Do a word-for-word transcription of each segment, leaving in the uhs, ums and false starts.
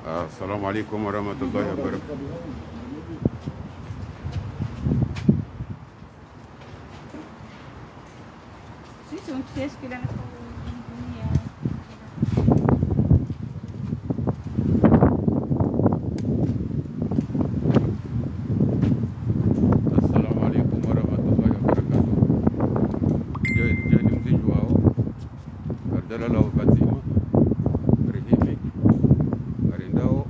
Assalamu alaikum warahmatullahi wabarakatuh. Sisi untusikia dunia. Assalamu alaikum warahmatullahi wabarakatuh. Jadi jadi mzee wao kardala lao batima rehimi arendao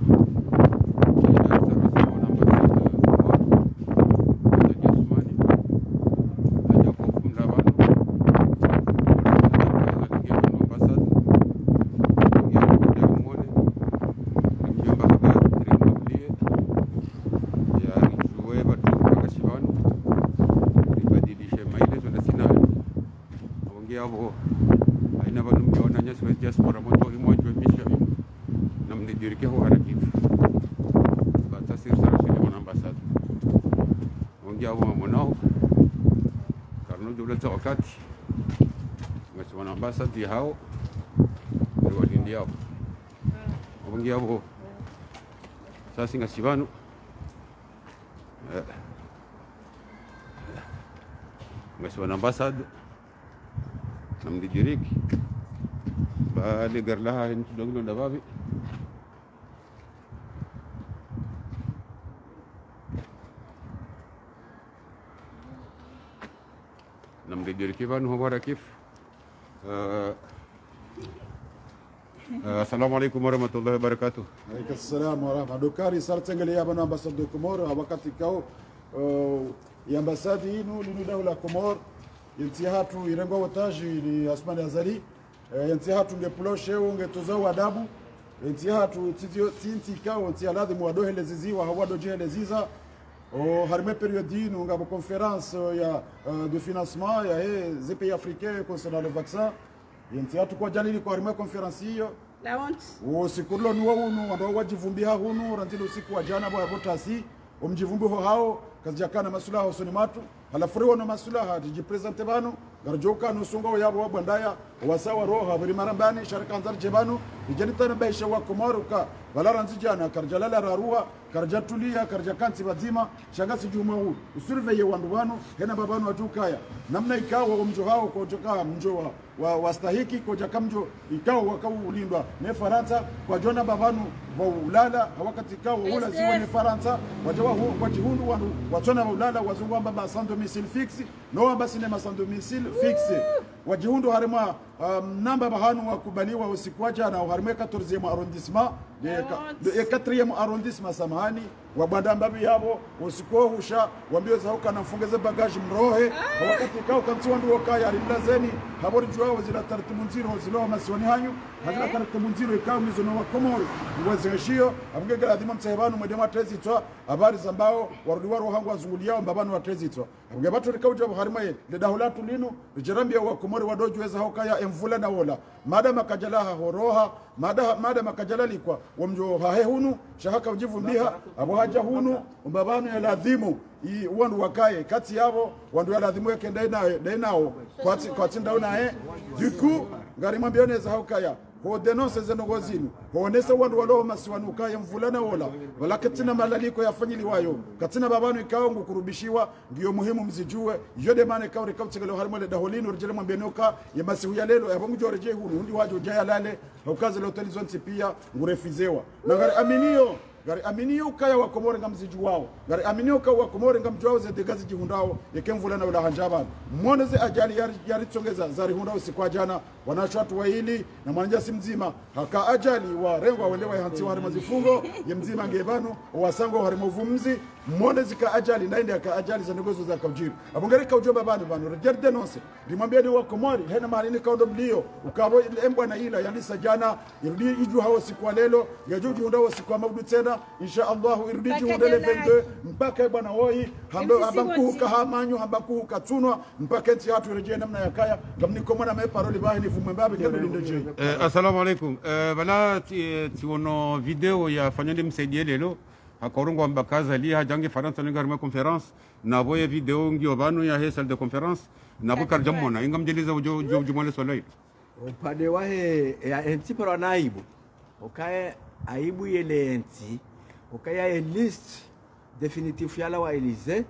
abo aina banum jona nya sebagai diaspora moto imo jo misha im nam de dirike ho harakif bata sir sara sini mon ambassade ongi abo monao karno dole ta wakati ngas mon ambassade di hao ro india ongi abo sasa ngasibanu ngas mon ambassade nam di dirik ba de gar laha hen dogno da babi nam di dirik ban ho wara kif assalamu alaikum warahmatullahi wabarakatuh. Alaikum assalam warahmatullahi dokari sartengele ya bana ambassade de Comore wakati kao ya ambassade inu linu dawla Comore yanti hatu irengo wotaji ni Asmani Azali yanti hatu ngepuloshe unge tuzao adabu yanti hatu tizio tinti kao yanti aladhi muadohe leziziwa hawado jehe leziza o harme periodine unga bo conférence ya de financement ya he ze pays africains concernant le vaccin yanti hatu kwa jalili kwa harme conférence hiyo La honte. o sikurlo ni wunu wando wajivumbia hunu rantilo siku wa jana bo abotasi omjivumbi ho hao kazijakana masulaha usoni matu halafuriwa na masulaha dijipresente banu garjoka nusunga yabo wabandaya wasawa roha bari marambani sharika anzar jebanu ijanitana baisha wa komaruka valaranzi jana karjalala raruha karjatulia karjakanti bazima shangasi juma huu usurveye wandu banu hena babanu watukaya namna ikawa umjo hao kutoka mjo wa, wa wastahiki kujaka mjo ikawa wakau ulindwa ne Faransa kwa jona babanu wa ulala wakati ikawa ula ziwa ne Faransa wajawa hu kwa jihundu wandu watona wa ulala wazungu amba sans domicile fixe no amba sinema sans domicile fixe wajihundu harima um, namba bahanu wakubaliwa usikwaja na harima quatorzième arrondissement de quatrième arrondissement samahani wabanda mbabi yabo usiko husha wambio za huka nafungeze bagage mrohe wakati kao kamti wandu wakaya alimlazeni habori juao zila taratibu nziro zilo masioni hanyu hazila taratibu nziro ikao mizono wa Komori uwezeshio abungega lazima msahebanu mwedema tezi twa habari zambao warudi waro hangu wazunguliao mbabanu wa tezi twa abunge batu rikao jabo harima ye le dahulatu linu rijirambia wa Komori wadoju weza hokaya emvula na wola mada makajalaha horoha mada mada makajalali kwa wamjo hahehunu shahaka ujivu mbiha abo haja hunu mbabanu ya ladhimu i wandu wakaye kati yabo wandu ya ladhimu yake ndainao ndainao kwa kwa tindauna eh duku ngari mwambione za hokaya ho denonse zenogo zinu hoonesa wandu walo masiwanuka ya mvulana wola wala katina malaliko yafanyili wayo katina babanu ikao ngukurubishiwa ndio muhimu mzijue yode mane kao rekautigelo harmole daholino rejele mwambenoka ya masihu ya lelo ya bongo reje hunu ndi wajo jaya lale hokaze lo telizonti pia ngurefizewa na ngari aminio gari aminio kaya wa Komore ngamziju wao gari aminio kaya wa Komore ngamjwao ze degazi jihundao yekemvula na ula hanjaba mwone ze ajali yari, yari tsongeza zari hundao sikwa jana wanasho watu wa hili na mwanjasi mzima haka ajali wa rengo wa wendewa ya hansi wa harima zifungo ya mzima ngebanu wasango wa harima uvumzi mwone zika ajali na indi haka ajali za negozo za kaujiri abungari kaujomba banu banu rejeri denonse rimambia ni wa Komori hena mahalini kaundo mlio ukabo embwa na ila yalisa jana irudi iju hao sikwa lelo yajuji hundao sikwa maudu tena insha Allah irudi jihundele vende mpaka bwana woi hambakuhuka hamanyu hambakuhuka tunwa mpaka enti hatu irejee namna ya kaya gamni komona me paroli bahi ni fumembabe kendo lindoje. Eh, assalamu alaikum. Eh, bala ti wono video ya fanyande msaidie lelo hakorungo mbakaza li hajange Faransa ni garma conference na boye video ngio banu ya he salle de conférence na bukar jamona ingamjeliza ujo ujo jumale solai upande wahe ya enti para naibu okae aibu yele enti ukaya e list definitif yala wa Elysee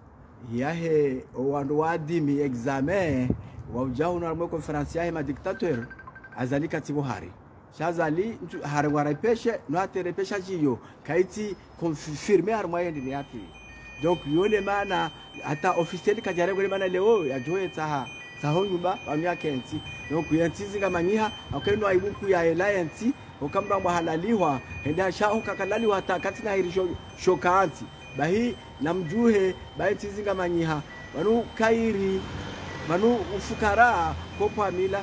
yahe wandu wadimi examen wa ujahu na mwe konferansi yahe ma dictateur azali katibu hari shazali hari warepeshe no aterepesha jiyo kaiti confirmer har moyen de yati donc yole mana ata officiel kajare gole mana leo ya joye taha taho nyumba bamya kenti donc yenti zinga manyiha akaino aibuku ya alliance okamba mwahalaliwa enda shao kakalaliwa hata katina hirisho shokanti bahi namjuhe bahi tizinga manyiha banu kairi banu ufukara kopa mila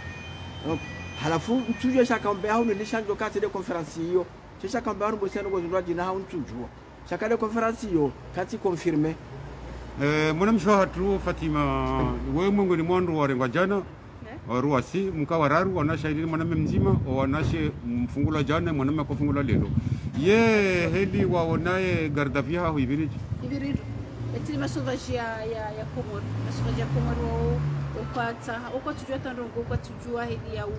halafu mtujwe shakambea hunu nishanjo kati de konferansi hiyo shakambea hunu boseno gozundwa jina hunu mtujwa shakade konferansi hiyo kati konfirme eh mwana mshahatu Fatima wewe mungu ni mwandu wa rengwa jana waruasi mka wararu wanashahidi mwaname mzima wanashe mfungula jana mwaname kufungula lelo ye heli waonaye gardavia huibiriji ibiriji eti masovaji ya ya ya Komoro masovaji ya Komoro ukwata ukwatujua tandongo ukwatujua heli ya u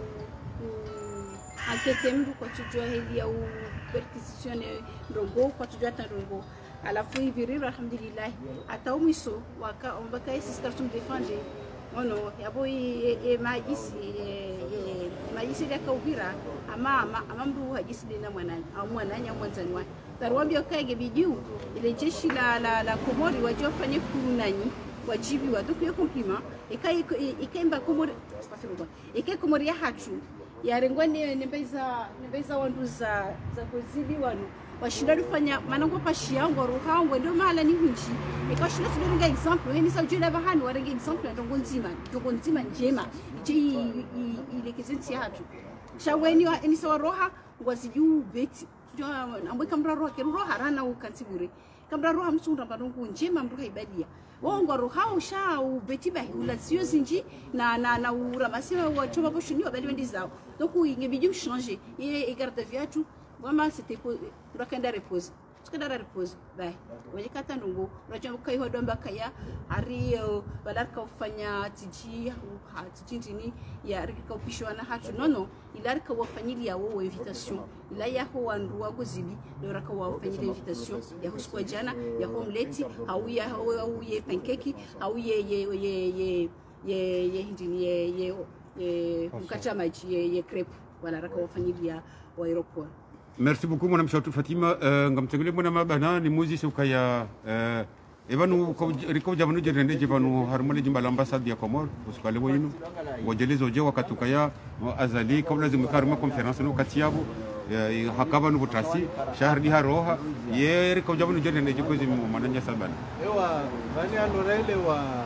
akete mdu ukwatujua heli ya u perquisition ndongo ukwatujua tandongo alafu ibiriji alhamdulillah ata umiso waka ombaka isi startum defendre ono yabo e maisi e maisi ya kaubira ama ama mdu hajisi na mwanani au mwananya mwanzani wa tarwambia kaige bidiu ile jeshi la la, la Komori wajofanye kunani wajibi wa donc yo compliment ikai ikaimba Komori astaghfirullah ikai Komori ya hatu ya rengwani nembeza nembeza wandu za za kozili wanu washinda kufanya manango pashi yangu ruhango ndio mala ni hunji ikashinda tulinga example yani sa jela bahani warenga example ndongo nzima ndongo nzima njema je ile kizinti hatu shaweni wa ni sawa roha ngwaziju beti jo ambwe kamra roha ke roha rana ukansibure kamra roha msunda ndongo njema mduka ibadia wongo roha usha ubeti bahi ula sio zinji na na na uramasema wa choma boshuni wabali wendi zao donc ingebidi changer et garde viatu vraiment c'était pour rakenda repose tukenda repose bai wajikata ndungu unajua kai hodomba kaya hari balarka ufanya tiji ha tiji ni ya rika upishwa na hatu nono ilarka wafanyilia wao invitation ila ya ho wandu wako zibi ndio raka wafanyilia invitation ya husko jana ya homleti au ya au ye pancake au ye ye ye ye ye ye hindi ye ye ye mkata maji ye, ye crepe wala raka wafanyilia wa aeroport. Merci beaucoup mon ami Fatima ngamtengele mwana mabana ni muzi ukaya eh evanu riko jamanu jerende jevanu harmoni jimbala ambassade ya Komoro usikale wenu wajelezo je wakatukaya azali kabla zimukarma conference no katiabu hakaba no butasi shahri haroha ye riko jamanu jerende jikozi mananya sabana ewa bani anorele wa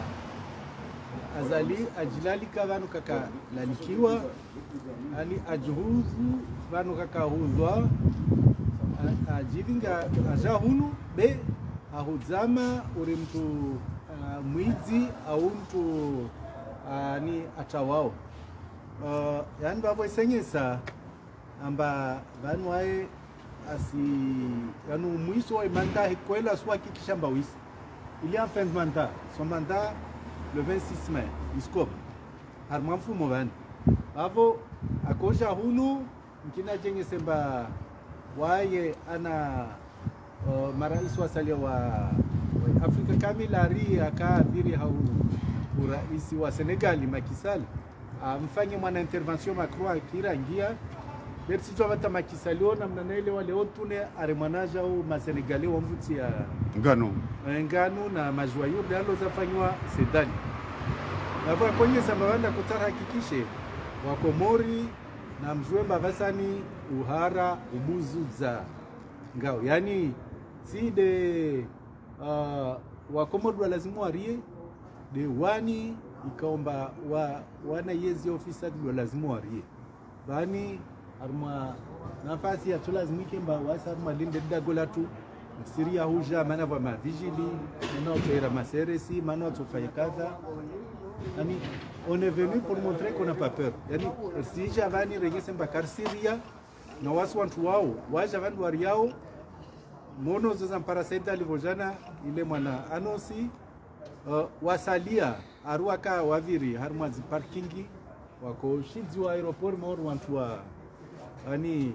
azali ajilali kavanu kaka lalikiwa ali ajuhuzu vanu kaka huzwa ajivinga ajahunu be ahuzama uri mtu uh, mwizi au mtu uh, ni atawao uh, yani babo isenyesa amba vanu wae asi yanu mwiso wa imanda hikwela suwa kikishamba wisi il y a fin de mandat son mandat le vingt-six mai iskoba harmamfu movani avo akoja hunu mkina jenge semba waye ana uh, marais wasalia wa, wa Afrika Kamilari akadhiri hau uraisi wa Senegali Macky Sall amfanye mwana intervention Macron akirangia bersi tu abata Macky Sall ona mnanaele wale otune aremanaja au masenegali wa mvuti ya ngano ngano na majwayo dalo zafanywa sedani na kwenye sambawanda kutara hakikishe wa Komori na mjwemba vasani uhara ubuzu za ngao yani si de uh, wa Komori wa lazimu warie de wani ikaomba wa wana yezi ofisa wa lazimu warie bani arma nafasi ya tulazimike mba wasa arma linde dagola tu Syria huja mana va ma vigili mana opera ma seresi mana tufanya kaza yani on est venu pour montrer qu'on n'a pas peur yani si javani regese mbakar Syria na wasu wantu wao waja vandu wariao mono zoza parasenta livojana ile mwana anosi uh, wasalia aruaka waviri harma zi parkingi wako shizi wa aeroport mor wantu wa yani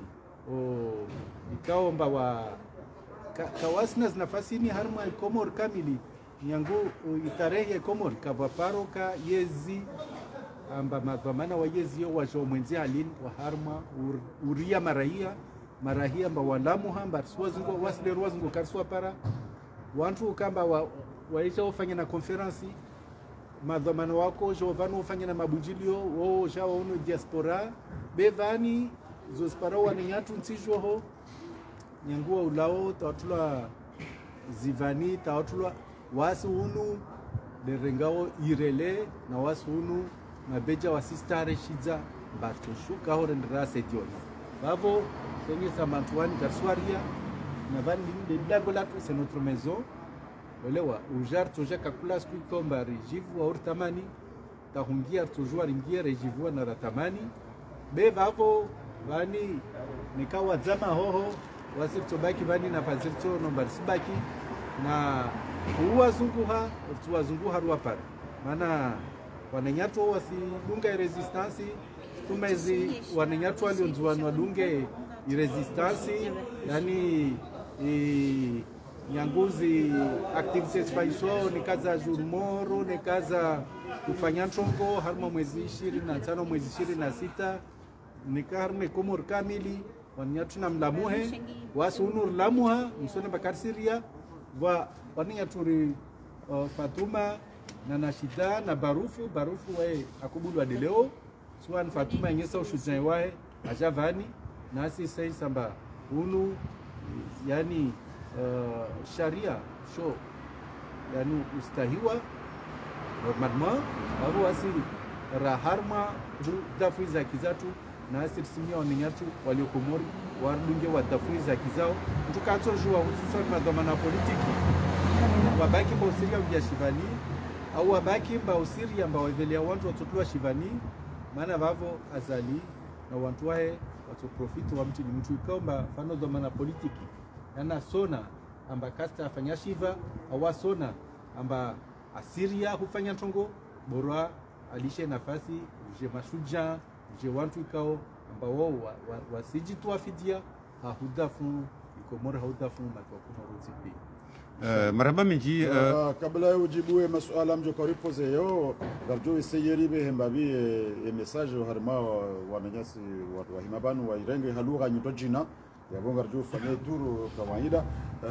o ikaomba wa ka, kawasina nafasi ni harma Komor kamili nyangu itarehe Komor kavaparo ka yezi amba madhamana wa yezi yo wajo mwenzi alin wa harma ur, uria marahia marahia amba walamu hamba swazungo wasle rwazungo karswa para wantu kamba wa waisha ufanya na konferensi madhamana wako jovano ufanya na mabujilio wo jawa uno diaspora bevani zospara wani nyatu nsijoho nyangua ulao tautula zivani tautula wasu unu lerengao irele na wasu unu mabeja wasistare shiza bartoshuka hore ndrase diona bavo senye samantuani karswaria na vani de blago la c'est notre maison olewa ujar toja kakula sku komba rejivu au tamani tahungia toujours ingia rejivu na ratamani be bavo vani nikawa zama hoho wasirto baki vani na fazirto nomba sibaki na uwazunguha tuwazunguha ruapara maana wananyato wasidunga resistance tumezi wananyato walionzuana wadunge resistance yani i nyanguzi activities paiso ni kaza jurmoro ni kaza kufanya nchongo harma mwezi ishirini na tano mwezi ishirini na sita ni karme Komor kamili wananyatu na mlamuhe wasu unur lamuha msone bakar Syria wa wananyaturi uh, Fatuma na Nashida na Barufu Barufu wae akubulu adeleo suan Fatuma yenyesa ushujan wae ajavani nasi sei samba unu yani uh, sharia show yani ustahiwa normalement abo asili raharma dafu za kizatu na asili simia waninyatu walio Komori warudunge wa dafu za kizao tukaanza jua hususan madhamana politiki wabaki ba usiria vya shivani au wabaki ba usiria ambao wavelia watu watotua shivani maana vavo azali na watu wae watu profit wa mtu ni mtu ikaomba fano dhamana politiki yana sona amba kasta afanya shiva au sona amba asiria hufanya tongo bora alishe nafasi je mashuja je watu ikao amba wao wasiji tu afidia hahudafu Komor hahudafu matwa Komor Uh, marhaba minji uh, uh, kabla ya ujibu masuala mjokari pose yo garjo iseyeri be hembabi e message harma wa menyasi wa himabanu wa irenge halugha nyutojina ya bon garjo fane tour kawaida.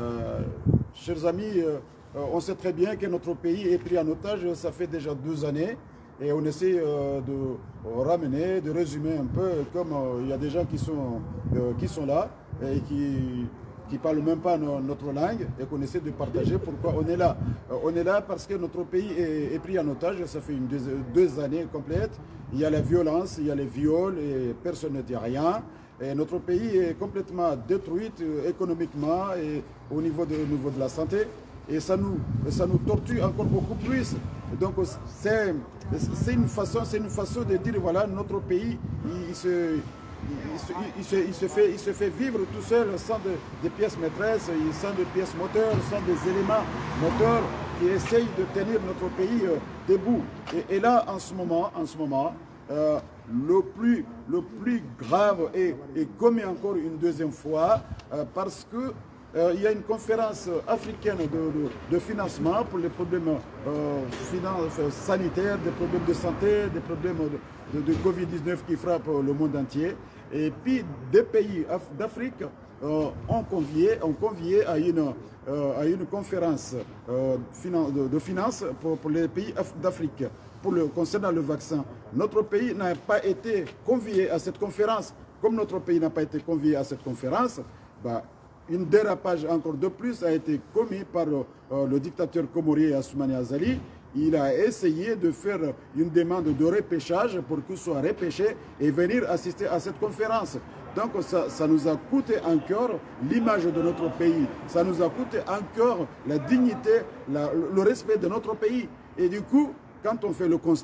Chers amis, euh, on sait très bien que notre pays est pris en otage, ça fait déjà deux années et on essaie euh, de ramener, de résumer un peu comme il euh, y a des gens qui sont euh, qui sont là et qui qui ne parlent même pas notre langue et qu'on essaie de partager pourquoi on est là. On est là parce que notre pays est, est pris en otage, ça fait une deux, deux années complètes. Il y a la violence, il y a les viols et personne ne dit rien. Et notre pays est complètement détruit économiquement et au niveau de, au niveau de la santé. Et ça nous, ça nous torture encore beaucoup plus. Donc c'est une façon, c'est une façon de dire voilà, notre pays, il, il se... Il se, il, se, il, se fait, il se fait vivre tout seul sans de, des pièces maîtresses, sans des pièces moteurs, sans des éléments moteurs qui essayent de tenir notre pays euh, debout. Et, et là, en ce moment, en ce moment euh, le, plus, le plus grave est, est commis encore une deuxième fois euh, parce que Euh, il y a une conférence africaine de, de, de financement pour les problèmes euh, finance, sanitaires, des problèmes de santé, des problèmes de, de, de Covid dix-neuf qui frappent le monde entier. Et puis des pays d'Afrique euh, ont convié, ont convié à, une, euh, à une conférence euh, de, de finances pour, pour les pays d'Afrique pour le, concernant le vaccin. Notre pays n'a pas été convié à cette conférence. Comme notre pays n'a pas été convié à cette conférence, bah, une dérapage encore de plus a été commis par euh, le dictateur comorien Assoumani Azali. Il a essayé de faire une demande de repêchage pour qu'il soit repêché et venir assister à cette conférence. Donc ça, ça nous a coûté encore l'image de notre pays. Ça nous a coûté encore la dignité, la, le respect de notre pays. Et du coup, quand on fait le constat,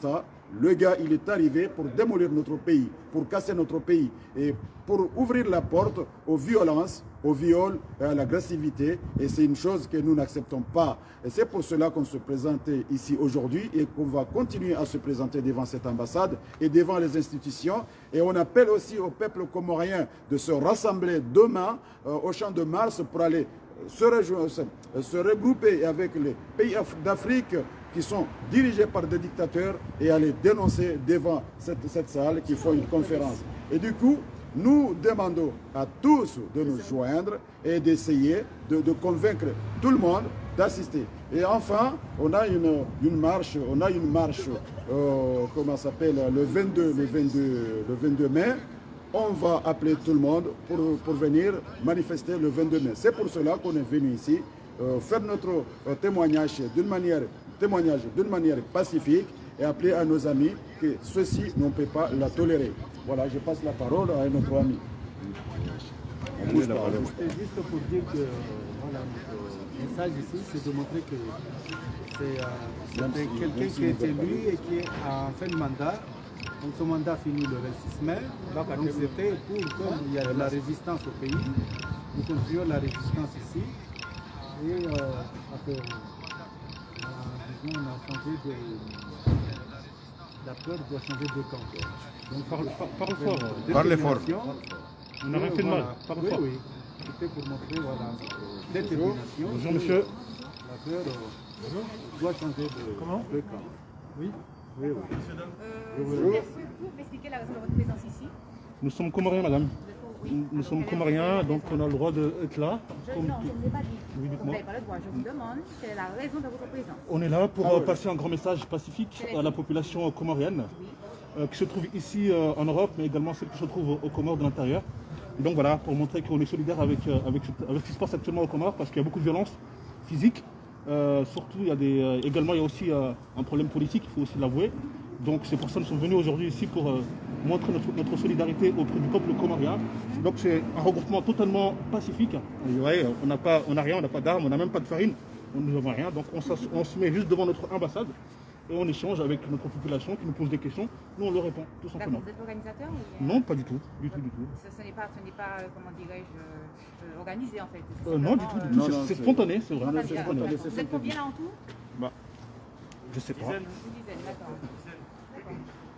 Le gars, il est arrivé pour démolir notre pays, pour casser notre pays et pour ouvrir la porte aux violences, au viol et à l'agressivité. Et c'est une chose que nous n'acceptons pas. Et c'est pour cela qu'on se présente ici aujourd'hui et qu'on va continuer à se présenter devant cette ambassade et devant les institutions. Et on appelle aussi au peuple comorien de se rassembler demain euh, au Champ de Mars pour aller se, se, se regrouper avec les pays d'Afrique qui sont dirigés par des dictateurs et aller dénoncer devant cette, cette salle qui font une conférence. Et du coup, nous demandons à tous de nous joindre et d'essayer de, de convaincre tout le monde d'assister. Et enfin, on a une, une marche, on a une marche, euh, comment ça s'appelle, le vingt-deux, le vingt-deux, le vingt-deux mai. On va appeler tout le monde pour, pour venir manifester le vingt-deux mai. C'est pour cela qu'on est venu ici, euh, faire notre euh, témoignage d'une manière, témoignage d'une manière pacifique et appeler à nos amis que ceci, on ne peut pas la tolérer. Voilà, je passe la parole à notre ami. On bouge pas, on bouge pas. C'est juste pour dire que voilà, notre message ici, c'est de montrer que c'est euh, quelqu'un qui est élu et qui est en fin de mandat. Donc ce mandat finit le vingt-six mai. Donc c'était pour, comme il y a de la résistance au pays, nous continuons la résistance ici. Et euh, après, euh, disons, on a changé de... La peur doit changer de camp. Donc parle, parle, parle fort. Parlez fort. On n'a rien fait de mal. Parle oui, fort. Oui. C'était pour montrer voilà, détermination. Bonjour monsieur. La peur euh, doit changer de, Comment de camp. Oui. Oui, oui. Euh, Pouvez-vous m'expliquer la raison de votre présence ici? Nous sommes comoriens, madame. Oui. Nous sommes comoriens, donc on a le droit d'être là. Je, Comme non, tout. je ne l'ai pas dit. Oui, Vous n'avez pas le droit. Je vous demande quelle est la raison de votre présence. On est là pour Ah euh, oui. passer un grand message pacifique à la population comorienne, Oui. euh, qui se trouve ici euh, en Europe, mais également celle qui se trouve aux Comores de l'intérieur. Donc voilà, pour montrer qu'on est solidaire avec, euh, avec, avec ce qui se passe actuellement aux Comores, parce qu'il y a beaucoup de violence physique. Euh, surtout, il y a des, euh, également, il y a aussi euh, un problème politique, il faut aussi l'avouer. Donc c'est pour ça que nous sommes venus aujourd'hui ici pour euh, montrer notre, notre solidarité auprès du peuple comorien. Donc c'est un regroupement totalement pacifique. Vous voyez, on n'a pas, on n'a rien, on n'a pas d'armes, on n'a même pas de farine, on nous avons rien. Donc on, on se met juste devant notre ambassade et on échange avec notre population qui nous pose des questions. Nous on leur répond, tout simplement. D'accord, vous êtes organisateur ou... Non, pas du tout, du tout, du tout. Ce, ce n'est pas, ce n'est pas, euh, comment dirais-je, euh, organisé en fait. C'est Euh, non, du tout, simplement, du tout. non, C'est- non, C'est c'est- spontané, c'est vrai. Non, non, C'est c'est spontané. spontané. Vous êtes combien là en tout? Bah, je sais pas. Une dizaine, d'accord. D'accord.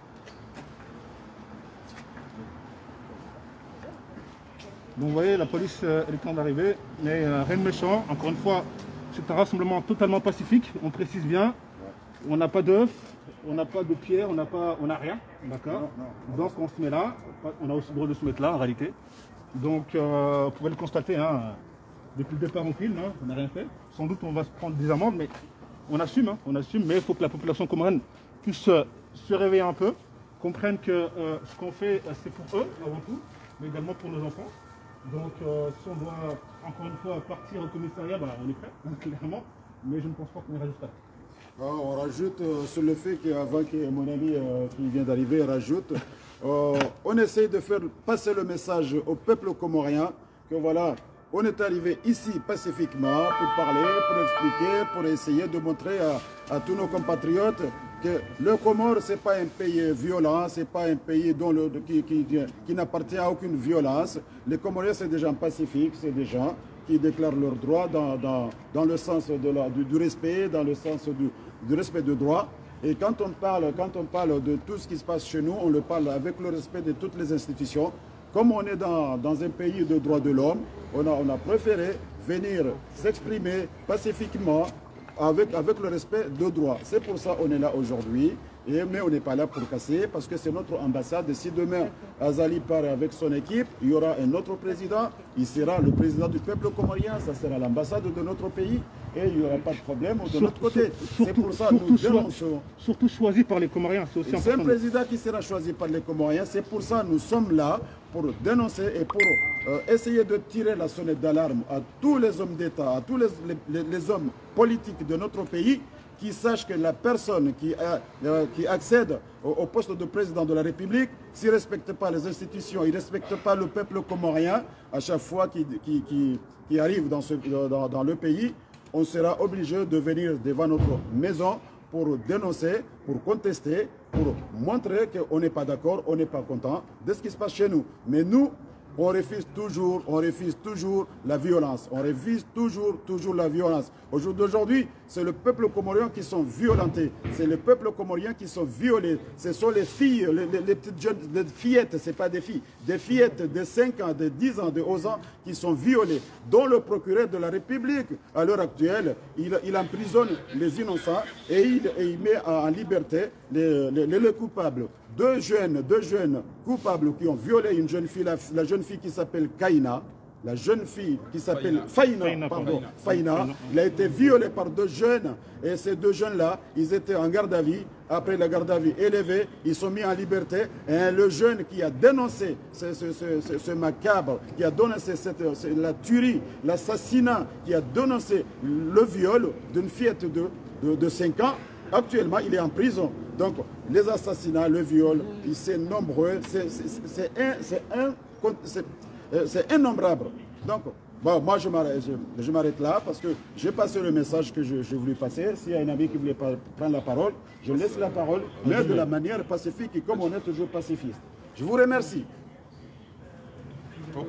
Donc vous voyez, la police euh, elle est en train d'arriver, mais euh, rien de méchant. Encore une fois, c'est un rassemblement totalement pacifique, on précise bien. On n'a pas d'œufs, on n'a pas de pierre, on n'a pas, on n'a rien, d'accord. Donc on se met là, on a aussi le droit de se mettre là en réalité. Donc euh, vous pouvez le constater, hein, depuis le départ on filme, hein, on n'a rien fait. Sans doute on va se prendre des amendes, mais on assume, hein, on assume, mais il faut que la population comorienne puisse euh, se réveiller un peu, comprenne que euh, ce qu'on fait, euh, c'est pour eux avant tout, mais également pour nos enfants. Donc euh, si on doit encore une fois partir au commissariat, bah, on est prêt, hein, clairement, mais je ne pense pas qu'on ira jusqu'à là. On rajoute euh, sur le fait qu'avant que mon ami euh, qui vient d'arriver rajoute, euh, on essaye de faire passer le message au peuple comorien que voilà, on est arrivé ici pacifiquement pour parler, pour expliquer, pour essayer de montrer à, à tous nos compatriotes que le Comore, ce n'est pas un pays violent, ce n'est pas un pays dont le, qui, qui, qui n'appartient à aucune violence. Les Comoriens, c'est des gens pacifiques, c'est des gens qui déclarent leurs droits dans, dans, dans le sens de la, du, du respect, dans le sens du, du respect de droit. Et quand on, parle, quand on parle de tout ce qui se passe chez nous, on le parle avec le respect de toutes les institutions. Comme on est dans, dans un pays de droits de l'homme, on a, on a préféré venir s'exprimer pacifiquement avec, avec le respect de droit. C'est pour ça qu'on est là aujourd'hui. Et, mais on n'est pas là pour casser parce que c'est notre ambassade. Et si demain Azali part avec son équipe, il y aura un autre président. Il sera le président du peuple comorien. Ça sera l'ambassade de notre pays. Et il n'y aura pas de problème de notre côté. C'est pour ça que nous dénonçons. Surtout choisi par les Comoriens, c'est aussi C'est un important. président qui sera choisi par les Comoriens. C'est pour ça que nous sommes là pour dénoncer et pour euh, essayer de tirer la sonnette d'alarme à tous les hommes d'État, à tous les, les, les hommes politiques de notre pays, qui sachent que la personne qui, a, euh, qui accède au, au poste de président de la République, s'il ne respecte pas les institutions, il ne respecte pas le peuple comorien, à chaque fois qu'il qui, qui, qui arrive dans, ce, dans, dans le pays, on sera obligé de venir devant notre maison pour dénoncer, pour contester, pour montrer qu'on n'est pas d'accord, on n'est pas content de ce qui se passe chez nous. Mais nous, on refuse toujours, on refuse toujours la violence. On refuse toujours, toujours la violence. Au jour d'aujourd'hui, c'est le peuple comorien qui sont violentés. C'est le peuple comorien qui sont violés. Ce sont les filles, les, les, les petites jeunes, les fillettes, ce n'est pas des filles, des fillettes de cinq ans, de dix ans, de onze ans qui sont violées, dont le procureur de la République, à l'heure actuelle, il, il emprisonne les innocents et il, et il met en liberté les, les, les, les coupables. Deux jeunes, deux jeunes coupables qui ont violé une jeune fille, la, la jeune fille qui s'appelle Kaina, la jeune fille qui s'appelle Faïna, Faïna, pardon, Faïna, Faïna, il a été violé par deux jeunes et ces deux jeunes-là, ils étaient en garde à vue. Après la garde à vue élevée, ils sont mis en liberté. Et le jeune qui a dénoncé ce, ce, ce, ce, ce macabre, qui a dénoncé cette, la tuerie, l'assassinat, qui a dénoncé le viol d'une fillette de, de, de cinq ans, actuellement, il est en prison. Donc, les assassinats, le viol, c'est nombreux, c'est un, c'est innombrable. Donc, bon, moi, je m'arrête là parce que j'ai passé le message que je, je voulais passer. S'il y a un ami qui voulait pas prendre la parole, je laisse la parole, mais de la manière pacifique et comme on est toujours pacifiste. Je vous remercie. Nous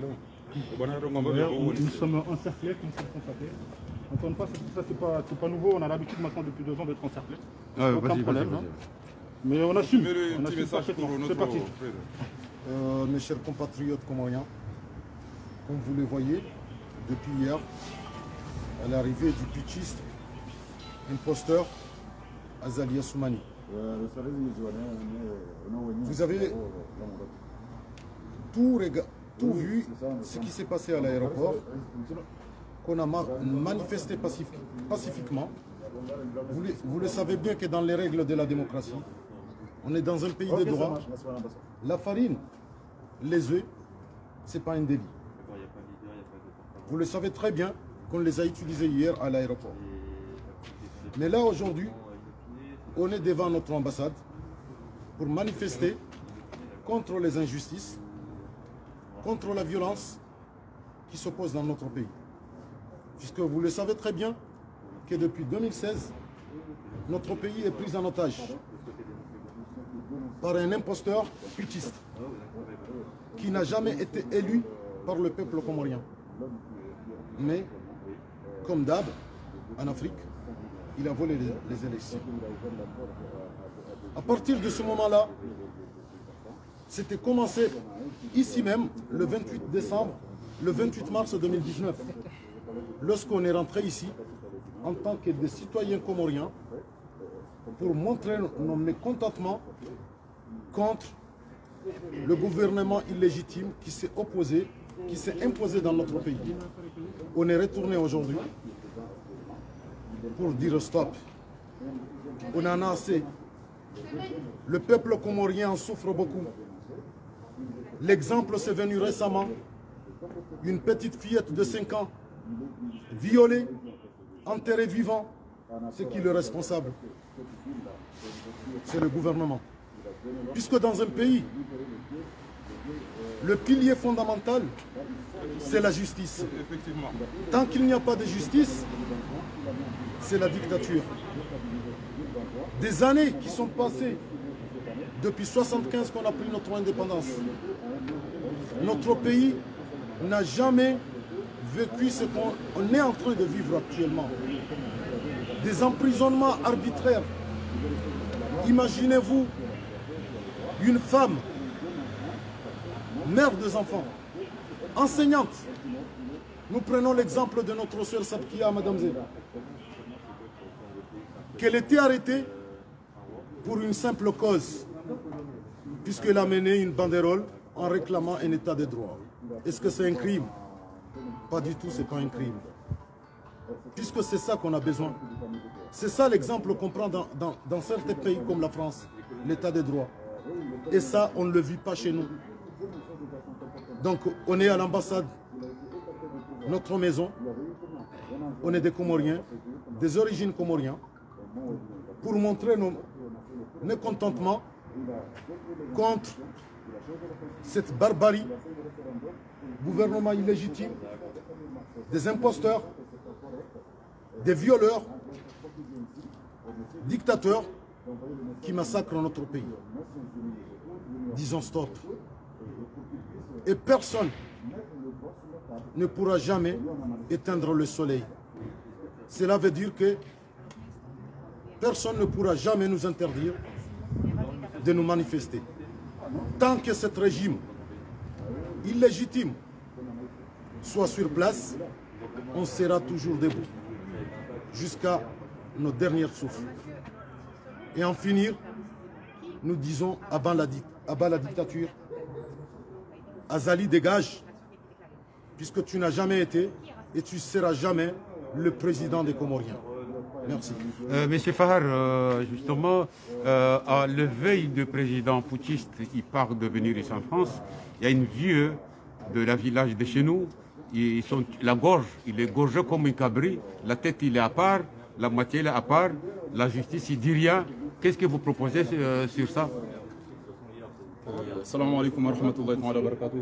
sommes encerclés, comme ça constaté. Encore une fois, ça c'est pas, pas nouveau, on a l'habitude maintenant depuis deux ans d'être encerclés. Ah, aucun problème. Hein. Mais on assume. On assume parfaitement. C'est parti. Euh, mes chers compatriotes comoriens, comme vous le voyez, depuis hier, à l'arrivée du putschiste, imposteur, Azali Assoumani. Vous avez tout, tout vu ce qui s'est passé à l'aéroport, qu'on a manifesté pacifique, pacifiquement. Vous le, vous le savez bien que dans les règles de la démocratie, on est dans un pays de droit. La farine, les œufs, ce n'est pas un délit. Vous le savez très bien qu'on les a utilisés hier à l'aéroport. Mais là, aujourd'hui, on est devant notre ambassade pour manifester contre les injustices, contre la violence qui s'oppose dans notre pays. Puisque vous le savez très bien que depuis deux mille seize, notre pays est pris en otage par un imposteur putschiste qui n'a jamais été élu par le peuple comorien. Mais, comme d'hab, en Afrique, il a volé les, les élections. À partir de ce moment-là, c'était commencé ici même, le vingt-huit décembre, le vingt-huit mars deux mille dix-neuf, lorsqu'on est rentré ici, en tant que des citoyens comoriens, pour montrer nos mécontentements contre le gouvernement illégitime qui s'est opposé, qui s'est imposé dans notre pays. On est retourné aujourd'hui pour dire stop. On en a assez. Le peuple comorien en souffre beaucoup. L'exemple c'est venu récemment. Une petite fillette de cinq ans, violée, enterrée vivant. C'est qui le responsable? C'est le gouvernement. Puisque dans un pays, le pilier fondamental, c'est la justice. Tant qu'il n'y a pas de justice, c'est la dictature. Des années qui sont passées, depuis soixante-quinze qu'on a pris notre indépendance, notre pays n'a jamais vécu ce qu'on est en train de vivre actuellement. Des emprisonnements arbitraires. Imaginez-vous une femme, mère des enfants, enseignante. Nous prenons l'exemple de notre sœur Sabkia, Madame Zé, qu'elle était arrêtée pour une simple cause, puisqu'elle a mené une banderole en réclamant un état de droit. Est-ce que c'est un crime? Pas du tout, ce n'est pas un crime. Puisque c'est ça qu'on a besoin. C'est ça l'exemple qu'on prend dans, dans, dans certains pays comme la France, l'état de droit. Et ça, on ne le vit pas chez nous. Donc, on est à l'ambassade, notre maison, on est des Comoriens, des origines comoriennes, pour montrer nos mécontentements contre cette barbarie, gouvernement illégitime, des imposteurs, des violeurs, dictateurs qui massacrent notre pays. Disons stop. Et personne ne pourra jamais éteindre le soleil. Cela veut dire que personne ne pourra jamais nous interdire de nous manifester. Tant que ce régime illégitime soit sur place, on sera toujours debout jusqu'à nos derniers souffles. Et en finir, nous disons à bas la, à bas la dictature. Azali, dégage, puisque tu n'as jamais été et tu ne seras jamais le président des Comoriens. Merci. Euh, Monsieur Fahar, euh, justement, euh, à la veille du président putschiste, il part de venir ici en France. Il y a une vieux de la village de chez nous. Ils sont, la gorge, il est gorgé comme un cabri. La tête, il est à part. La moitié, il est à part. La justice, il dit rien. Qu'est-ce que vous proposez euh, sur ça? Assalamu alaikum wa rahmatullahi wa barakatuh.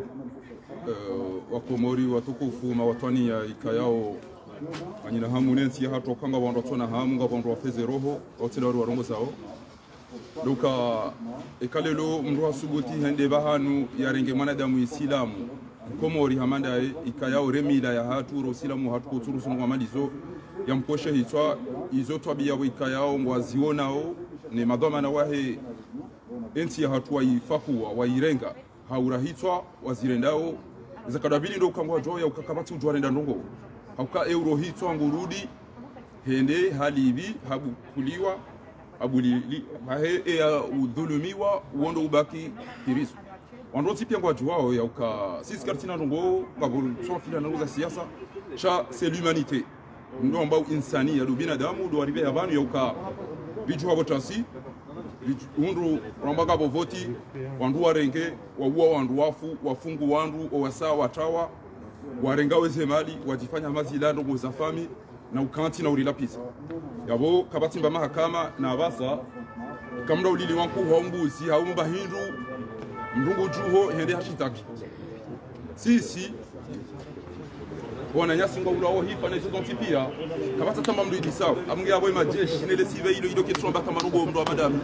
Wakomori watukufu mawatani ya ikayao anyina hamu nensi ya hatu kanga wandu tona hamu nga wandu wafeze roho otela wari warongo sao luka ekalelo mruha subuti hende bahanu yarenge mwanadamu isilamu komori hamanda ikayao remila ya hatu rosilamu hatu kuturu sunu wa malizo ya mposhe hitwa izo twabia ikayao ngwazionao ne madoma na wahe ensi ya hatu waifakuwa wairenga haurahitwa wazirendao zakadabili ndo kangwa joya ukakabati ujwarenda ndongo hauka euro hitwa ngurudi hende halibi habukuliwa abulili hahe ya udhulumiwa uondo ubaki kirisu wando tipia ngwa jwao ya uka sisi kartina ndongo kabulu sofila na luga siasa cha c'est l'humanité ndo ambao insani ya binadamu ndo arrive abantu ya uka bijwa botasi undu rambaka bovoti wandu warenge waua wandu wafu wafungu wandu owasa watawa warenga weze mali wajifanya mazila ndo za fami na ukanti na urilapisa yabo kabatimba mahakama na abasa kamda ulili wanku hombuzi haumba hindu mrungu juho hende hashitaki sisi wana nyasi ngo ulawo hifa na hizo tipia kabata tamba mdu sawa amnge abo majeshi nele sive ilo ilo kitromba kama rugo mdu abadamu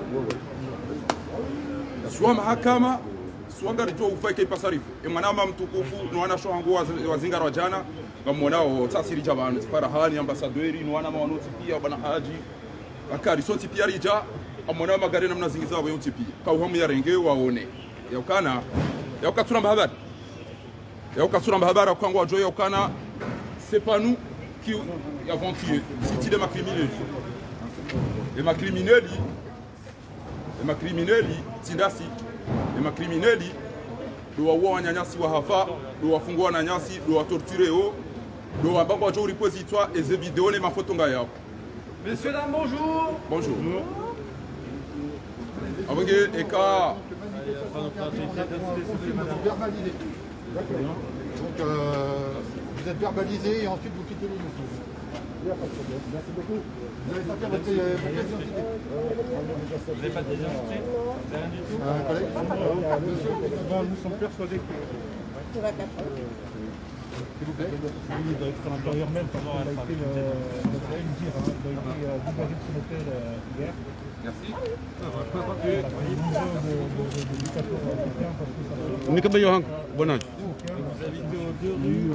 suwa mahakama suanga rijo ufaike pasarifu emanama mtukufu nwana shohangu wazinga rajana ngamwonao tasiri jabanu farahani ambassadori nwana mawanoti pia bana haji akari so tipia rija amwona magari namna zingiza wao tipia kauhamu ya renge waone yaukana yaukatura mahabari yaukatura mahabari kwa ngwa joya yaukana c'est pas nous qui avons tué, c'est des criminels. Les criminels, les criminels, tindasi, les criminels, doit voir nyanyasi wa hafa, doit fungwa na nyasi, doit torturer o, doit bamba jo repositoire et ces vidéos les ma photo ngaya. Messieurs dames, bonjour. Bonjour. Avenge eka donc euh, vous êtes verbalisé et ensuite vous quittez les YouTube. Merci beaucoup. Vous avez sorti votre identité. Vous n'avez pas de identité? Rien du tout. Un collègue. Nous sommes persuadés que... S'il vous plaît. Oui, il doit être à l'intérieur même, pendant il a été le dire, il a été libéré de son hôtel hier. Merci. Ni kaba yohang bonaj. Vous habitez aux deux rues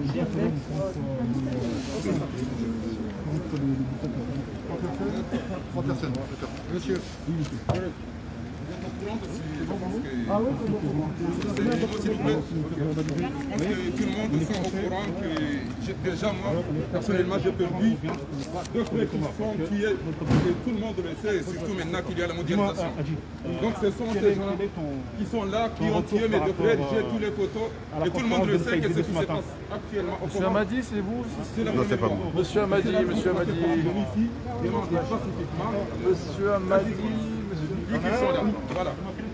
Trois personnes. Monsieur. Ah oui, c'est bon. S'il vous plaît. Parce que tout le monde est au courant que déjà moi, personnellement, j'ai perdu deux frères qui sont tués. Et tout le monde le sait, surtout maintenant qu'il y a la mondialisation. Donc ce sont ces gens qui sont là, qui ont tué mes deux frères. J'ai tous les photos. Et tout le monde le sait que ce qui se passe actuellement. Monsieur Amadi, c'est vous? Non, c'est pas moi. Monsieur Amadi, Monsieur Amadi. Monsieur Amadi. Qui sont là. Voilà.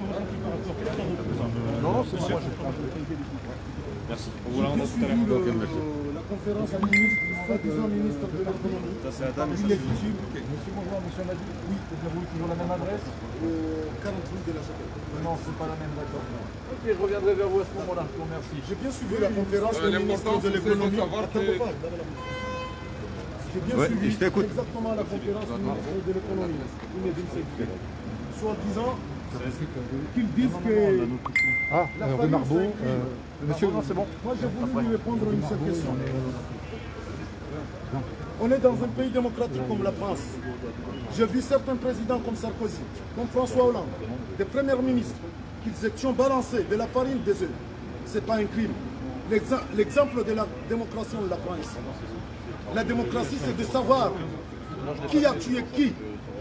Non, c'est moi. Merci. On vous l'entend tout à l'heure. La conférence à ministre, soi-disant ministre de l'économie. Ça, c'est la dame. Il est légitime. Monsieur, bonjour, monsieur Amadi. Oui, vous avez toujours la même adresse quarante-huit de la Chapelle. Non, c'est pas la même, d'accord. Ok, je reviendrai vers vous à ce moment-là. Je vous remercie. J'ai bien suivi la conférence Euh, du ministre de l'économie. J'ai bien Ouais, suivi je t'écoute. exactement la conférence du ministre de l'économie, Zinedine Seydou, soi-disant qu'ils disent que Ah, la euh, famille Renardo, c'est un crime. euh, monsieur, non, c'est bon. Moi, j'ai voulu lui répondre à une seule question. On est dans un pays démocratique comme la France. J'ai vu certains présidents comme Sarkozy, comme François Hollande, des premiers ministres, qu'ils étaient balancés de la farine des œufs. Ce n'est pas un crime. L'exemple de la démocratie, on l'apprend ici. La démocratie, c'est de savoir qui a tué qui.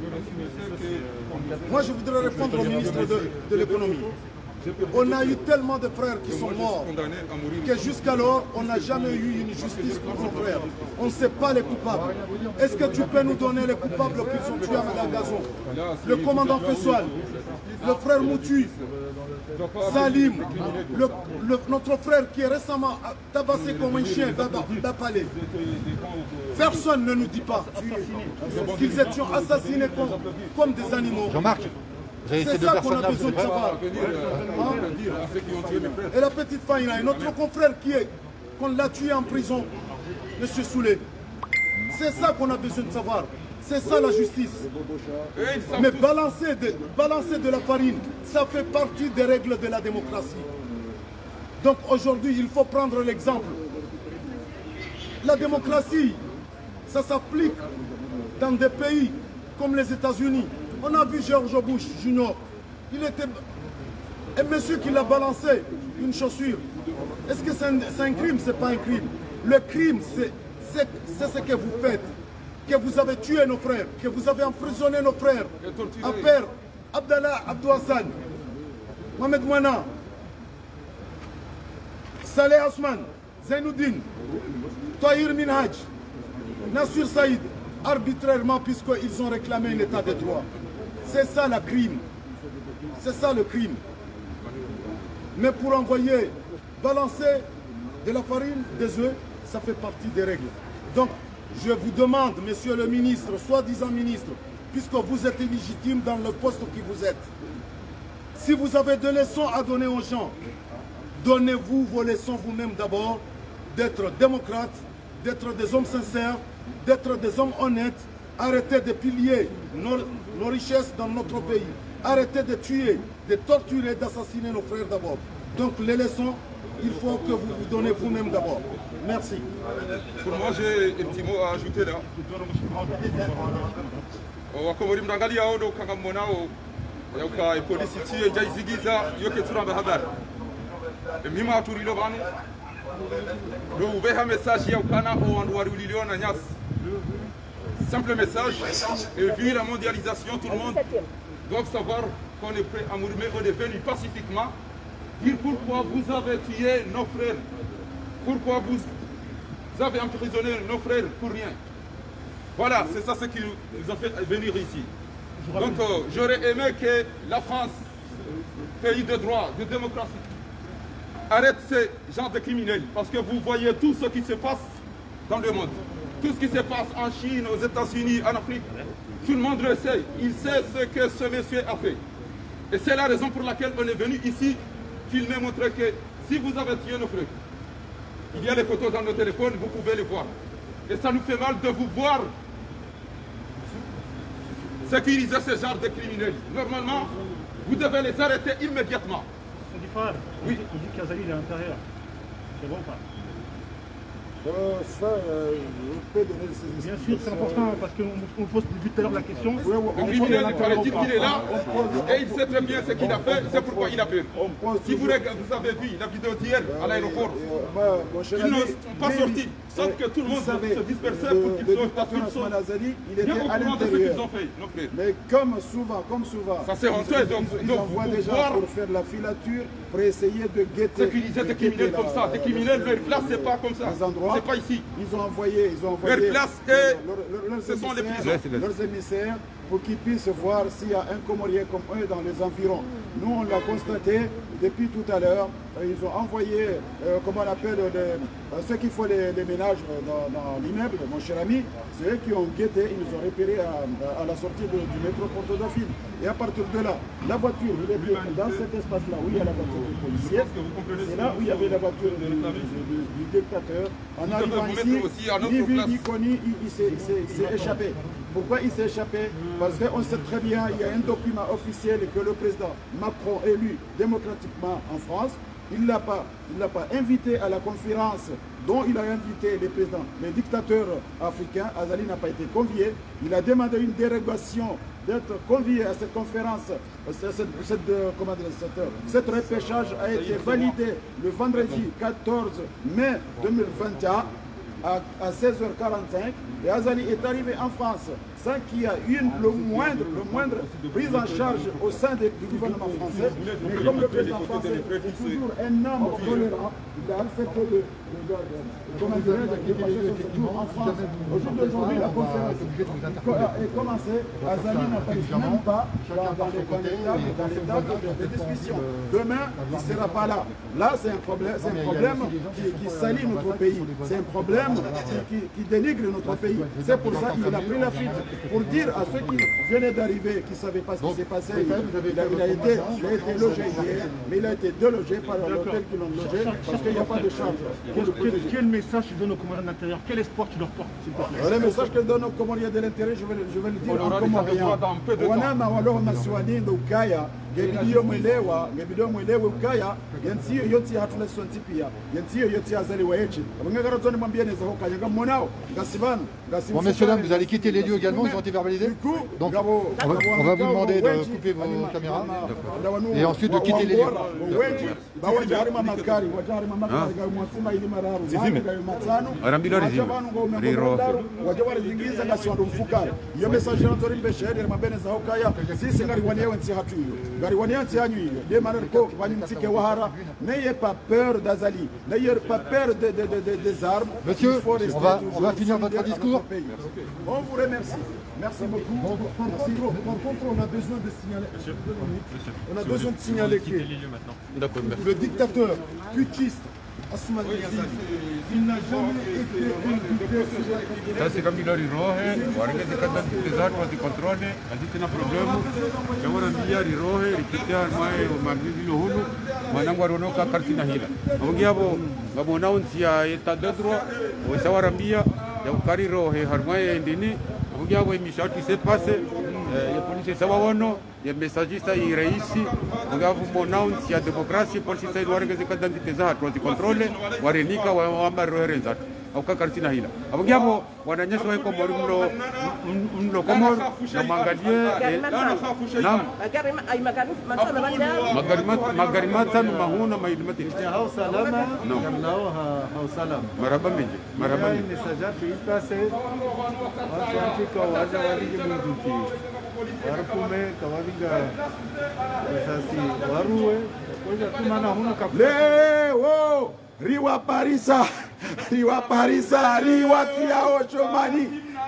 Moi, je voudrais répondre au ministre de, de l'économie. On a eu tellement de frères qui sont morts que jusqu'alors, on n'a jamais eu une justice pour nos frères. On ne sait pas les coupables. Est-ce que tu peux nous donner les coupables qu'ils ont tués à Madagascar? Le commandant Fessoal, le frère Moutu, Salim, le, le, notre frère qui est récemment tabassé comme un chien d'Apalé. Personne ne nous dit pas qu'ils étaient assassinés comme, comme des animaux. Jean-Marc, c'est ça qu'on a besoin de savoir. Hein? Et la petite Faïna, notre confrère qui est, qu'on l'a tué en prison, M. Soulé. C'est ça qu'on a besoin de savoir. C'est ça la justice. Mais balancer de, balancer de la farine, ça fait partie des règles de la démocratie. Donc aujourd'hui, il faut prendre l'exemple. La démocratie, ça s'applique dans des pays comme les États-Unis. On a vu George Bush Junior Il était un monsieur qui l'a balancé une chaussure. Est-ce que c'est un, un crime? C'est pas un crime. Le crime, c'est ce que vous faites. Que vous avez tué nos frères, que vous avez emprisonné nos frères. Aper, Abdallah Abdou Hassan, Mohamed Mouana, Saleh Osman, Zainuddin, Tahir Minhaj, Nassir Saïd, arbitrairement puisqu'ils ont réclamé un état de droit. C'est ça le crime. C'est ça le crime. Mais pour envoyer, balancer de la farine, des œufs, ça fait partie des règles. Donc, je vous demande, monsieur le ministre, soi-disant ministre, puisque vous êtes illégitime dans le poste que vous êtes, si vous avez des leçons à donner aux gens, donnez-vous vos leçons vous-même d'abord, d'être démocrate, d'être des hommes sincères, d'être des hommes honnêtes, arrêtez de piller nos, nos richesses dans notre pays, arrêtez de tuer, de torturer, d'assassiner nos frères d'abord. Donc les leçons, il faut que vous vous donnez vous-même d'abord. Merci. Pour moi, j'ai un petit mot à ajouter là. Wakomori mrangalia odo kanga monao yauka e polisi tie jaizigiza yoke turamba habari. Mima aturilo banu. Do ubeha message yaukana o wandu waruliliona nyas. Simple message, et vu la mondialisation, tout le monde doit savoir qu'on est prêt à mourir, mais on est venu pacifiquement dire pourquoi vous avez tué nos frères, pourquoi vous avez emprisonné nos frères pour rien. Voilà, c'est ça ce qui nous a fait venir ici. Donc euh, j'aurais aimé que la France, pays de droit, de démocratie, arrête ces gens de criminels, parce que vous voyez tout ce qui se passe dans le monde. Tout ce qui se passe en Chine, aux États-Unis, en Afrique, tout le monde le sait. Il sait ce que ce monsieur a fait. Et c'est la raison pour laquelle on est venu ici filmer, montrer que si vous avez tué nos frères, il y a les photos dans nos téléphones, vous pouvez les voir. Et ça nous fait mal de vous voir sécuriser ce genre de criminels. Normalement, vous devez les arrêter immédiatement. On dit frère, oui. On dit qu'Azali est à l'intérieur. C'est bon ou pas? Euh, ça, euh, je peux donner ces Bien sûr, c'est important parce qu'on pose depuis tout à l'heure la question. Oui, oui, le criminel, il paraît qu'il est là et il sait très bien ce qu'il a fait, c'est pourquoi il a peur. Si vous, vous avez vu la vidéo d'hier à l'aéroport, ils ne sont pas sortis, sauf que tout le monde se dispersait pour qu'ils soient pas tous il était à l'intérieur. Mais comme souvent, comme souvent, ça c'est honteux. Donc, ils, ils envoient des gens pour faire la filature, pour essayer de guetter. Sécuriser des criminels comme ça. Des criminels, leur place, c'est pas comme ça. C'est pas ici. Ils ont envoyé, ils ont envoyé leur place et leur, leur, leurs ce sont les prisons. Leurs émissaires pour qu'ils puissent voir s'il y a un Comorien comme eux dans les environs. Nous, on l'a constaté depuis tout à l'heure. ils ont envoyé, euh, comment on appelle, de, euh, ceux qui font les, les ménages dans, dans l'immeuble, mon cher ami, c'est eux qui ont guetté, ils nous ont repéré à, à la sortie de, du métro Porto Dauphine. Et à partir de là, la voiture, il est dans cet espace-là où il y a la voiture du policier, c'est là où il y avait la voiture du, du, du dictateur. En arrivant ici, ni vu ni connu, il, il s'est échappé. Pourquoi il s'est échappé? Parce qu'on sait très bien, il y a un document officiel que le président Macron, élu démocratiquement en France, il ne l'a pas, pas invité à la conférence dont il a invité les présidents, les dictateurs africains. Azali n'a pas été convié. Il a demandé une dérogation d'être convié à cette conférence. Cette, cette, comment dire, cette, cette repêchage a été validé le vendredi quatorze mai deux mille vingt et un à, à seize heures quarante-cinq. Et Azali est arrivé en France sans qu'il y ait eu le moindre, le moindre prise en charge au sein de, du gouvernement français. Mais comme le président français est toujours un homme tolérant, il a accepté de, de, de, de, comment dirais-je, de passer son séjour en France. Au jour d'aujourd'hui, la conférence est commencée. Azali n'apparaît même pas dans, dans les tables, dans les tables de discussion. Demain, il ne sera pas là. Là, c'est un problème, c'est un problème qui, qui salit notre pays. C'est un problème qui, qui, qui dénigre notre pays. C'est pour ça qu'il a pris la fuite. Pour dire à ceux qui venaient d'arriver, qui ne savaient pas ce qui s'est passé, il a, il, a été, il a été logé hier, mais il a été délogé par l'hôtel qui l'ont logé parce qu'il n'y a pas de charge. Quel, quel, quel message tu donnes aux Comoriens de l'intérieur? Quel espoir tu leur portes, s'il te plaît? Le message que je donne aux Comoriens de l'intérieur, je vais, je vais le dire en comorien. Wanama walo maswani ndo ukaya, ngebidio mwelewa, ngebidio mwelewa ukaya, yantiyo yoti hatuna sonti pia, yantiyo yoti azali wa echi. Abangara toni mwambie neza hokaya ngamonao, ngasibanu, ngasibu. Bon, messieurs, dames, vous allez quitter les lieux également, ils ont été verbalisés. Donc, on va, on va vous demander de couper vos caméras et ensuite de quitter les lieux. N'ayez pas peur d'Azali, n'ayez pas peur de, de, de, de, des armes. Monsieur, on va, on va finir votre discours. On vous remercie. Merci beaucoup. Par, par, Merci. Contre, par contre, on a besoin de signaler. Monsieur, on a besoin de signaler que le dictateur putschiste Assoumani Yazid, il n'a jamais été invité sur la Sasa kama ile rirohe warengeze kanda tizatu wazikontrole azina problemu jamana mbia rirohe rikitia mae magrizi lohulu mwanangu aronoka kartina hila abongi abo ngabona untia etadadro wasawarambia ya ukari rohe harmaye ndini abongi abo imishati se passe ya polisi sawa wono ya messagista i reisi ngavu monaunti ya demokrasia polisi sai warengeze kanda tizatu wazikontrole warenika wa amaro renzatu au kakartina hila abongi abo wananyesha wa Komoro mlo mlo Komoro na mangalie na magari magari matano mahuna maidimati hao salama nao hao salama maraba mingi maraba mingi message ipase watu antika waja waliji munduki warukume kawavinga sasi waruwe koja tumana huna kapule leo riwa parisa riwa parisa riwa kiao chomani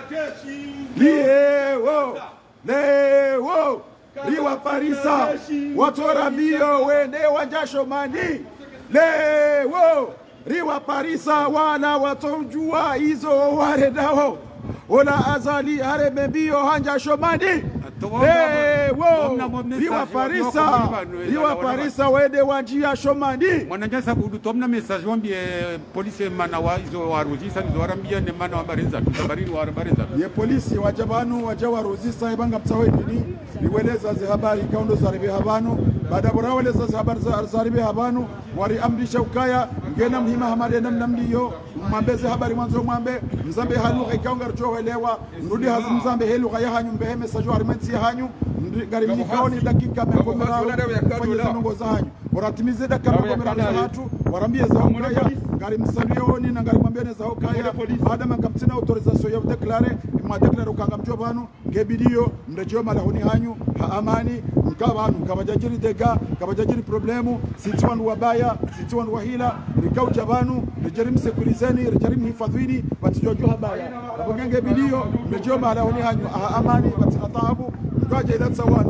leo leo riwa parisa watora mbio wende wanja shomani leo riwa parisa wana watojua hizo wale dao ona Azali arebe mbio hanja shomani leo riwa parisa riwa parisa wende wanjia shomani mwananyasa kudu tomna message wambie polisi mana wa hizo waruzisa nizo warambia ne mana wa barenza tutabari wa barenza ye polisi wajabanu wajawaruzisa ibanga mtsawe nini niweleza ze habari kaundo zaribe habanu baada bora weleza ze habari zaribe habanu wari amrisha ukaya ngena mhima hamade namnamliyo mwambeze habari mwanzo mwambe mzambe hanu kaunga rjo welewa ndudi hazu mzambe helu kaya hanyu mbehe message wari mensi hanyu gari mikaoni dakika mekomera kufanya zanongo za hanyu waratimize dakika mekomera za hatu warambie za ukaya gari msalioni na gari mwambene za ukaya baada mangaptina autorisation ya declare ma declare ukanga mjobanu ngebidiyo mrejo malahoni hanyu ha amani mkabanu kabajajiri dega kabajajiri problemu siti wandu wabaya siti wandu wahila rikau jabanu rejerim sekurizeni rejerim hifadhini batijojo habaya abongenge bidiyo mrejo malahoni hanyu ha amani batatabu ngaje ila tsawanu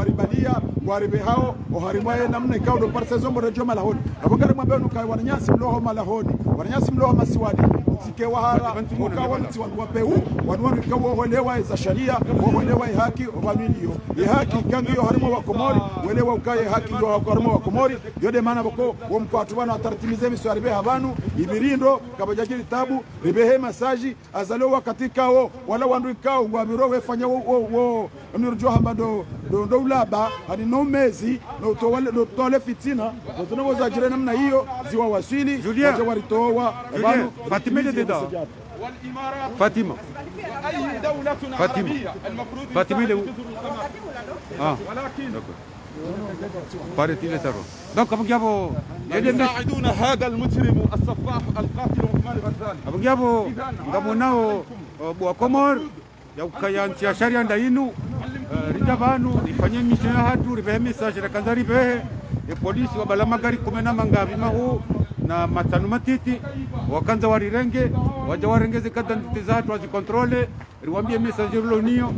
waribalia waribe hao oharimwaye namna ikao do parse zombo rejo malahoni abangare mwambia nukai wananyasi mloho malahoni wananyasi mloho masiwadi tike wahara ukawa mtiwa wapeu wanwanu ikawa holewa za sharia holewa haki obamilio haki kangiyo harimo wa komori welewa ukaye haki yo harimo wa komori yode maana bako womkwatu bana atartimize miswaribe habanu ibirindo kabajagiri tabu ribehe masaji azalo katika wo wala wandu ikao ngwamiro wefanya wo wo nurjo hambado do do ulaba hani no mezi no to wale no tole fitina no tunawoza jire namna hiyo ziwa wasili waje waritoa banu Fatima de deda Fatima Fatima Fatima de ah d'accord paraît-il ça donc comme gabo يساعدون هذا المجرم السفاح القاتل عثمان غزالي ابو gabo ngamo nao bwa komor ya ukayanti ya sharia ndainu rija banu ifanye mission hatu ribe message rakandari be e polisi wa balama gari kumena mangavi mahu na matanu matiti wakanza warirenge waja warengeze kadanditi zatu wazikontrole riwambie message rolonio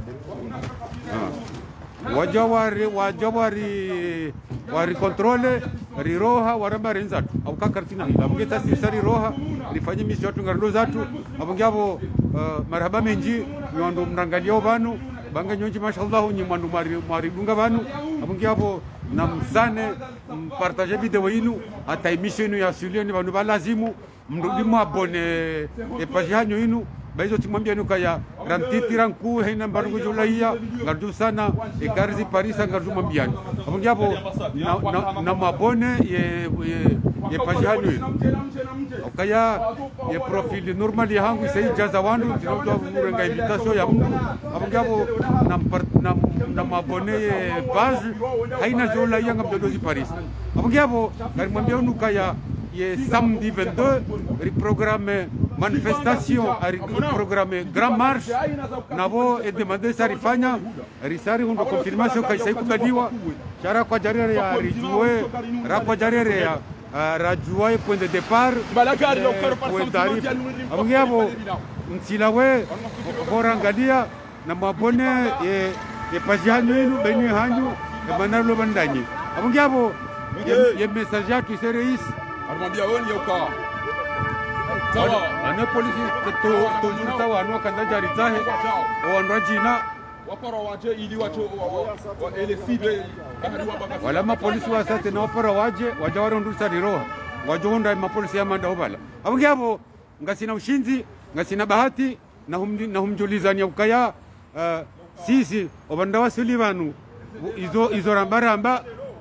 waja wari waja wari wari controle riroha waramba renzatu au kakartina hila mgeta sisari roha rifanye mission yatu ngardo zatu abungabo marhaba menji nyondo mrangalio banu banga nyonji mashallah nyi mwandu mari mari dunga banu abungabo na msane partager video yinu ata emission ya sulieni banu balazimu mrudi mwabone e page hanyo yinu baizo timwambia nukaya rantiti ranku hina mbarungu julaiya ngardu sana e karzi parisa ngardu mwambiani abungabo na, na, na mabone ye ye, ye page hanyo yinu okaya ye profil normal ya hangu sei jaza wandu tinodo murenga invitation ya mtu abungabo na na, na mabone ye page haina julaiya ngamdo zi paris abungabo ngari mwambia nukaya ye samedi vingt-deux reprogramme manifestation reprogramme grand marche nabo e demande sarifanya risari hundo confirmation kaisai kubadiwa chara kwa jarere ya rijue ra kwa jarere ya rajue point de départ point d'arrivée abungabo mtilawe horangalia na mabone e e pajanyo inu beni hanyu e manalo bandanyi abungabo ye message ya tusereis armambia woni yoka sawa ana polisi to to sawa no kanda jari zahe o anrajina wapara waje ili watu wa ele sibe wala ma polisi wasate na wapara waje waje warondurisa riroha waje honda ma polisi ya manda obala abungabo ngasina ushinzi ngasina bahati na humdi na humjulizania ukaya uh, sisi obanda wasuli banu izo izo rambaramba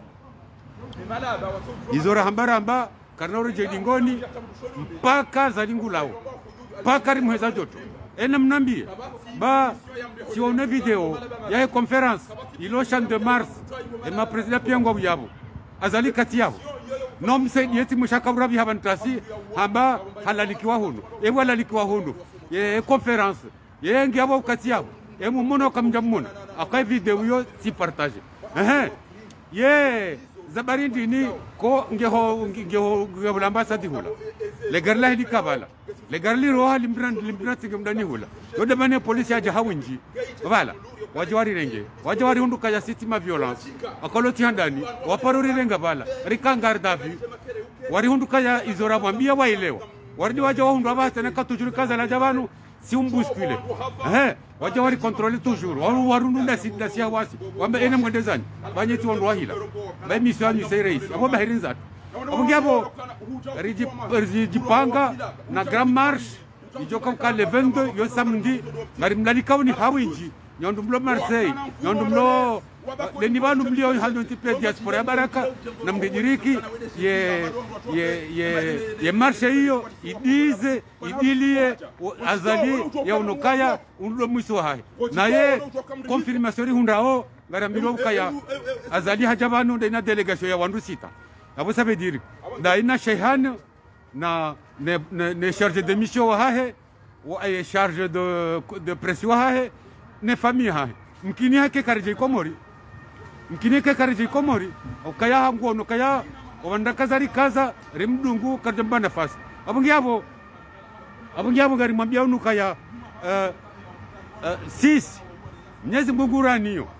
izo rambaramba karnauro jedingoni mpaka zalingulao mpaka rimweza joto ena mnambia ba sione video ya conference ilo champ de mars e ma president piango yabo azali kati yabo nomse yeti mushakabura bihabantasi hamba halalikiwa huno e wala likiwa huno e conference ye ngiabo kati yabo e mumono kamjamuna akai video yo si partage eh ye zabarindi ni ko ngeho ngeho ngebulamba sati hula le garla hidi kabala le garli roha limbran limbran tingumdani hula yode bane polisi aja hawinji bala wajwari renge wajwari hunduka ya sitima violence akoloti handani waparuri renga bala rikangar davi wari hunduka ya izora mwambia waelewa wardi waja hundu abata na katujuri kaza la jabanu si umbuskile eh waja wari contrôler toujours waru warundu na sida sia wasi wamba ene mwendezani banyeti wandu wahila ba mission ni sereis abo bahirin zatu abo ngabo riji riji panga na grand marche ijoka ka le vingt-deux yo samedi ngari mlali kawni hawinji nyondo mlo Marseille nyondo mlo le nibanu mlio haldo tipe diaspora baraka na mdiriki ye ye ye ye marche hiyo idize idilie azali ya unokaya undo mwiso hai na ye confirmation hundao ngarambiro kaya azali hajabanu na delegation ya wandu sita abo sabe dire na ina shehan na ne, ne, ne charge de mission wahe wa e charge de de pression wahe ne famille hahe mkini hake karje komori mkini hake karje komori okaya hangu no kaya wanda kazari kaza rimdungu karjamba nafasi abungi abo abungi abo gari mwambia unu kaya uh, uh, sisi Mwenyezi Mungu raniyo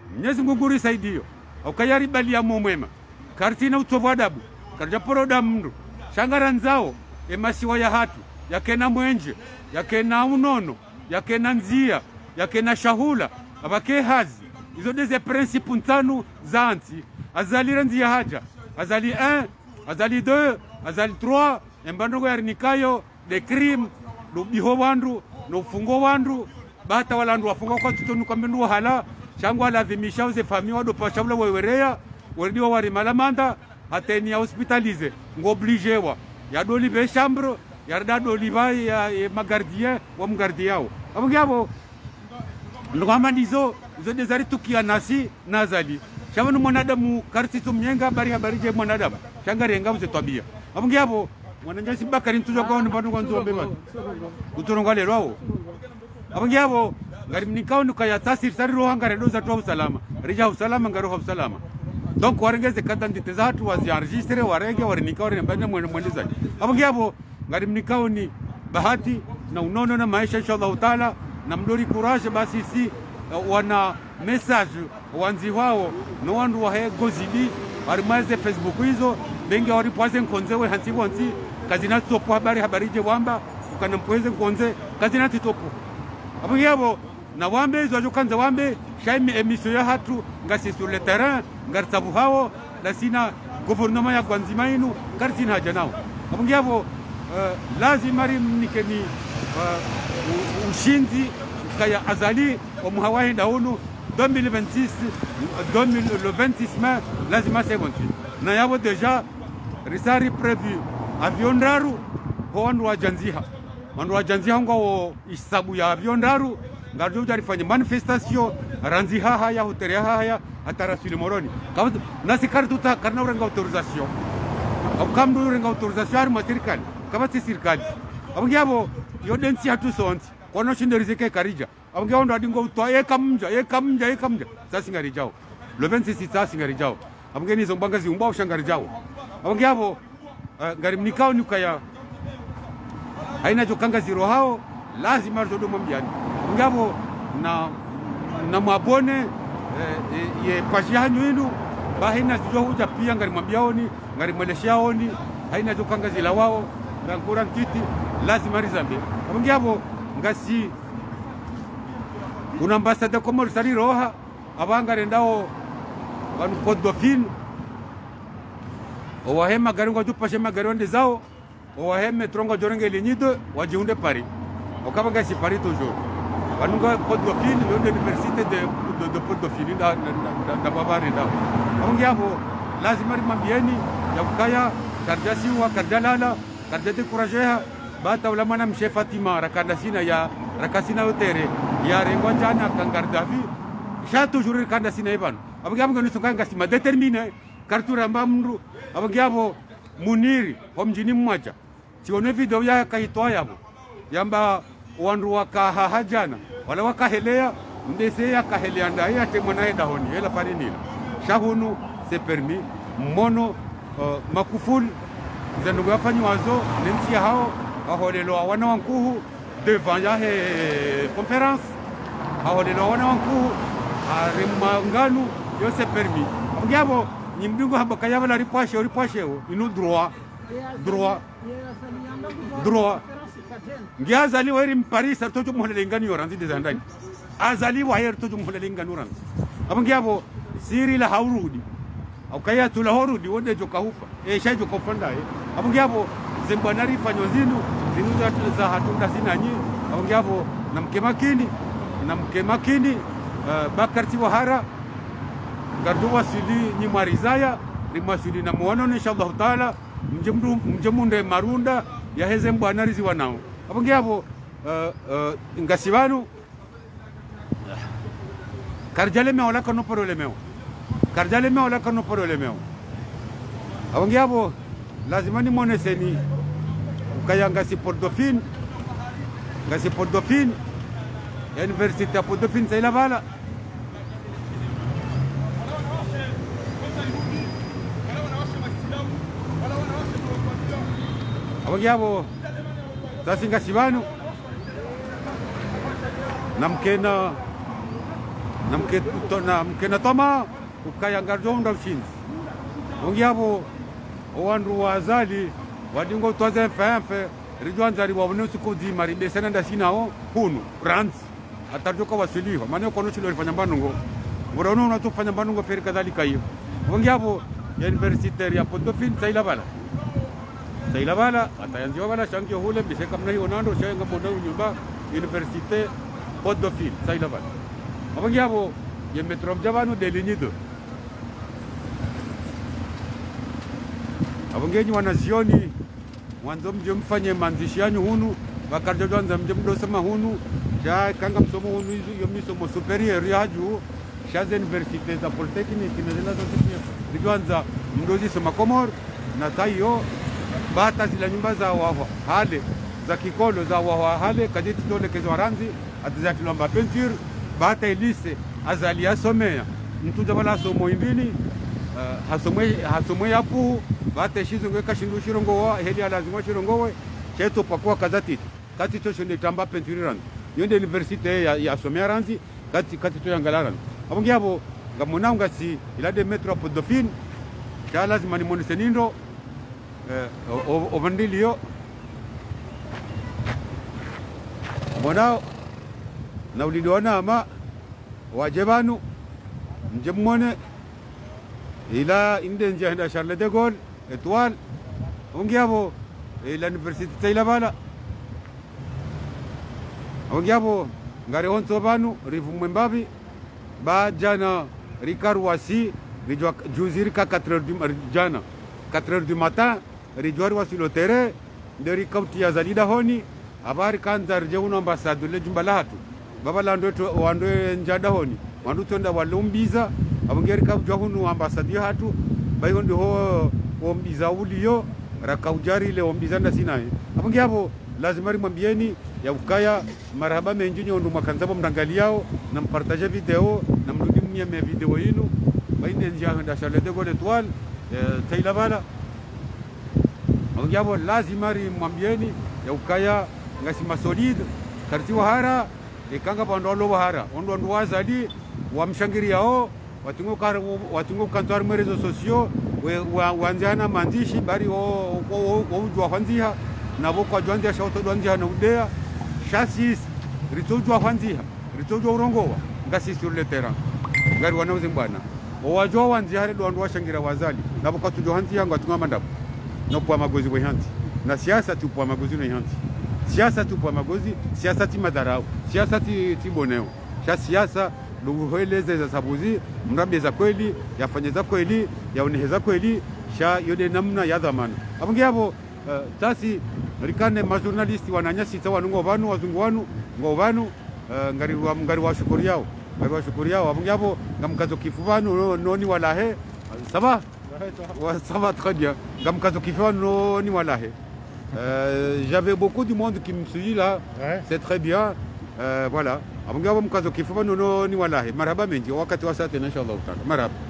Mwenyezi Mungu risaidio ukayaribalia momwema kartina utovu adabu karja poroda mndu shangara nzao emasiwa ya hatu yakena mwenje yakena unono yakena nzia yakena shahula abake hazi izo deze principe ntanu zanti azali nzia haja azali un azali deux azali trois embandongo yarinikayo de crime do biho wandu no fungo wandu bata walandu wafunga kwa tutonu kwa mbendu hala shangwa lazimisha uze fami wado pashabula wewerea werdiwa wari malamanda ateni ya hospitalize ngo oblige wa ya doli be chambre ya da doli ba ya, ya magardien wa mgardiao abungabo ngoma ndizo zo desari tukia nasi nazali shabanu mwanadamu karti tumnyenga bari habari je mwanadamu shangarenga uze twabia abungabo mwananjasi bakari ntujo kwa nbandu kwa nzo beba utoronga lero awo abungabo ngari mnikao nukaya tasir sari rohangare doza twa usalama rija usalama ngaro usalama donc warengeze kadandite za hatu wazienregistre warenge warinikao ni mbane mwene mwendezaji abungabo ngari mnikao ni bahati na unono na maisha inshallah taala na mdori courage basi si uh, wana message wanzi wao no wandu wa gozidi arimaze Facebook hizo bengi wari poise nkonzewe hansi wanzi kazina topo habari habari je wamba ukana mpoeze nkonze kazina titopo apo yabo na wambe hizo ajokanza wambe shaimi emission ya hatu ngasi sur le terrain ngartabu hao la sina gouvernement ya kwanzima inu kartina haja nao apo yabo uh, lazima rimnikeni uh, ushinzi kaya azali wa muhawahi daunu deux mille vingt-six le vingt-six mai lazima seventy na yabo deja risari prévu avion raru ho wandu wa janziha wandu wa janziha ngo isabu ya avion raru ngarjo jarifanya manifestation ranziha haya hoteria haya atarasili moroni kama nasi kartuta karna urenga autorisation au kamdu urenga autorisation ar matrikali kama si serikali abungabo yodensi hatu sonti kono shinderizeke karija abungabo ndo adingo utwa ekamja ekamja ekamja sasa ngarijao le vingt-six sasa ngarijao abungeni zombanga ziumbao shangarijao abungabo uh, ngari mnikao nukaya haina jokanga ziro hao lazima zodo mwambiani ngabo na na mwabone eh, ye pashanyu inu bahina zijo huja pia ngari mwambiaoni ngari mweleshaoni haina jokanga zila wao ngakura ntiti lazima rizambe ngabo ngasi una ambassadeur como sari roha abangare ndao banu Côte Dauphine owahema garingo jupashe magaronde zao owaheme trongo jorenge linyido wajiunde Paris okabanga si Paris toujours banunga Côte Dauphine l'université de de, de Côte Dauphine da da da babare da ngabo lazima rimambieni ya kukaya karjasi wa karjalala karjate kurajeha bata ulamana mshe Fatima rakandasina ya rakasina utere ya rengwanjana kangardavi sha toujours kandasina ibano abagabo ngo nisukanga sima determine kartura mbamru abagabo muniri homjini mmoja sione video ya kaitoa yabo yamba wandu wakahahajana wala wakahelea ndese ya kahelea ndai ate mwana eda honi ela farinila shahunu c'est permis mono uh, makuful zandugu yafanywa wazo nemsi hao aholelo wana wankuhu devant ya he conférence aholelo wana wankuhu arimanganu yo c'est permis ngabo nyimdungu habaka yaba la ripashe ripashe inu droit droit droit ngiazali wa rim Paris artojo muhlelengani yoranzi dezandani azali wa artojo muhlelengani yoranzi abangabo siri la haurudi au kaya tula horudi wonde joka hupa e shajo kopanda e abangabo zembwanari fanyo zinu zinu za hatunda sinanyi abangabo namke makini namke makini uh, bakarti wahara gardu wasili ni marizaya rimasili na muono inshallah taala mjemdu mjemunde marunda ya heze mbwana rizi wanao abangabo uh, uh, ngasibanu karjale me wala kono probleme karjale me wala kono probleme abangabo lazima ni moneseni ukaya ngasi Port Dauphine ngasi Port Dauphine université Port Dauphine c'est la bala abangabo tasinga sibanu namkena na mke na mke na tama ukaya ngarjonda ushinzi ongiabo owandu wazali wadingo twaze mfemfe rijwanza riwabone suko di mari besena ndasinao hunu rans atajoka wasiliho maana kono chilo lifanya mbanungo murano unatufanya mbanungo feri kadhalika hiyo ongiabo ya universitaire ya Podofin saila bala saila bala atayanziwa bala shangio hule biseka mna hiyo nando shanga bodo nyumba université Podofin saila bala ongiabo ya metro mjabano de linido abongenyi wanazioni mwanzo mje mfanye manzishi yanyu hunu bakarjo kwanza mje mdosema hunu ja kanga msomo hunu yo misomo superior ya juu shaze universite za polytechnic na zile zote kwanza mdozi sema komor na tayo bata zile nyumba za waho hale za kikolo za waho hale kadeti dole kezo ranzi atazati lomba peinture bata elise azali asomea mtu jabala somo imbili uh, hasomwe hasomwe yapu bate shizungu kashindu shirongo wa heli lazima shirongo we cheto pakwa kazati kati to shinde tamba peinture ranzi yonde universite ya, ya somea ranzi kati kati to yangalaran abongi abo ngamona ngasi ila de metro Podofin cha lazima ni monisenindo eh obandilio bona na ulidoana ama wajebanu njemone ila inde njanda Charles de Gaulle étoile ongiabo ila université taila bala ongiabo ngare onto banu rivu mwembabi ba jana rikaru wasi rijwa juziri ka quatre heures du jana quatre heures du matin rijwa wasi le terrain de rikauti ya zalida honi habari kanza rjeuna ambassadeur le jumba latu baba lando to wando njada honi wandu tonda walumbiza abongeri ka jahunu ambassadeur hatu bayondo ho ombiza uliyo rakaujari le ombiza ndasinaye abongi hapo lazima rimwambieni ya ukaya marhaba menjini ondu makanzabo mndangaliao na mpartage video na mrudimia me video yinu bainde njia nda Charles de Gaulle étoile taila bala abongi hapo lazima rimwambieni ya ukaya ngasima solide karti wahara ikanga bandolo wahara ondo ondo wazali wamshangiriao watungo kar watungo kantar merezo sociaux wanjana mandishi bari o o ujwa kwanzia na boko jwanzia shauto jwanzia na udea chassis ritojwa kwanzia ritojwa urongowa ngasi sur le terrain ngari wanauze bwana o wajwa wanzia hare ndo washangira wazali na boko tujwa kwanzia ngatunga mandapo no kwa magozi we hanti na siasa tu kwa magozi no hanti siasa tu kwa magozi siasa ti madarau siasa ti ti boneo sha siasa luheleze za sabuzi mrambe za kweli yafanye za kweli yaoneheza kweli sha yode namna ya dhamana abonge hapo uh, tasi rikane majournalisti wananyasi tawa ngo banu wazungu wanu ngo banu uh, ngari wa ngari wa shukuri yao ngari wa shukuri yao abonge hapo ngamkazo kifubanu noni walahe ça va ouais, ça va très bien ngamkazo kifubanu noni walahe euh, j'avais beaucoup du monde qui me suit là ouais. C'est très bien euh, voilà abongabo mkazo kifubanu noni walahe marhaba menji wakati wa sasa inshallah taala marhaba